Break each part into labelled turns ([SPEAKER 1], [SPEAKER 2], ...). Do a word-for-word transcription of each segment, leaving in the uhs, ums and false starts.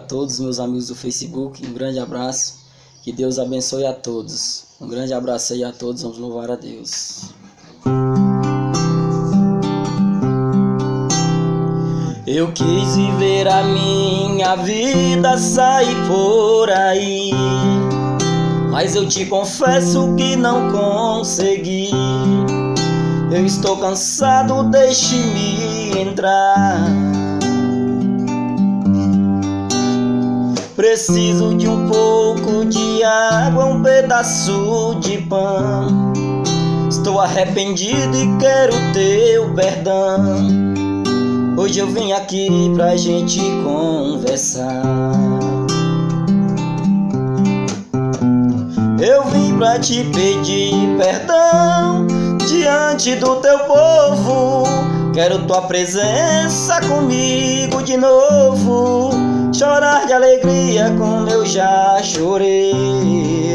[SPEAKER 1] todos meus amigos do Facebook, um grande abraço, que Deus abençoe a todos. Um grande abraço aí a todos, vamos louvar a Deus. Eu quis viver a minha vida, sair por aí, mas eu te confesso que não consegui. Eu estou cansado, deixe-me entrar. Preciso de um pouco de água, um pedaço de pão. Estou arrependido e quero teu perdão. Hoje eu vim aqui pra gente conversar. Eu vim pra te pedir perdão diante do teu povo. Quero tua presença comigo de novo, chorar de alegria como eu já chorei.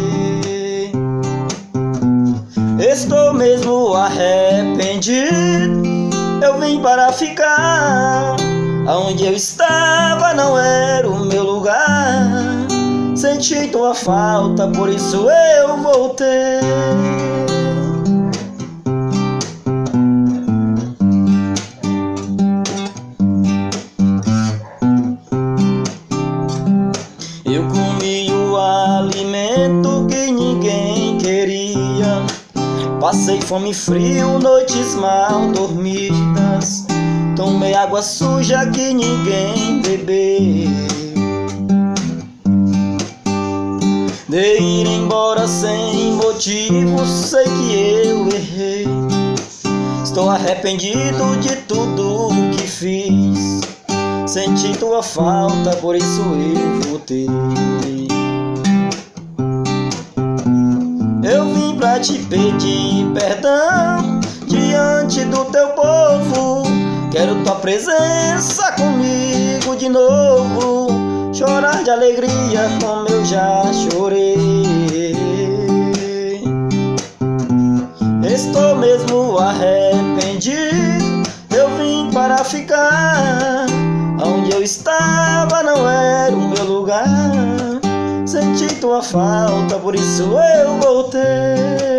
[SPEAKER 1] Estou mesmo arrependido, eu vim para ficar. Aonde eu estava não era o meu lugar. Senti tua falta, por isso eu voltei. Eu comi o alimento que ninguém queria. Passei fome e frio, noites mal dormidas. Tomei água suja que ninguém bebeu. De ir embora sem motivo, sei que eu errei. Estou arrependido de tudo que fiz. Senti tua falta, por isso eu voltei. Eu vim pra te pedir perdão diante do teu povo. Quero tua presença comigo de novo, chorar de alegria como eu já chorei. Estou mesmo arrependido, eu vim para ficar. Onde eu estava não era o meu lugar. Senti tua falta, por isso eu voltei.